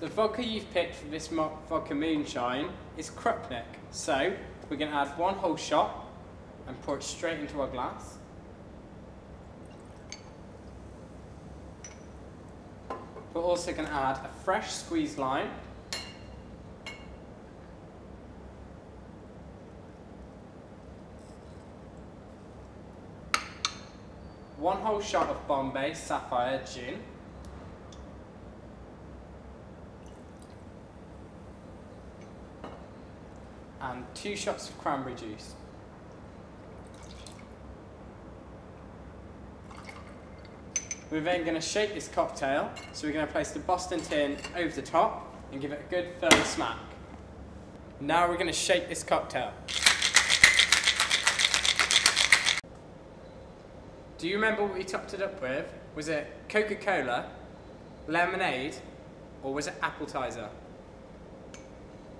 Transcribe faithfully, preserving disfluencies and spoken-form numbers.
The vodka you've picked for this mo vodka moonshine is Krupnik. So we're going to add one whole shot and pour it straight into our glass. We're also going to add a fresh squeezed lime. One whole shot of Bombay Sapphire Gin. And two shots of cranberry juice. We're then going to shake this cocktail, so we're going to place the Boston tin over the top and give it a good firm smack. Now we're going to shake this cocktail. Do you remember what we topped it up with? Was it Coca-Cola, lemonade, or was it appetizer?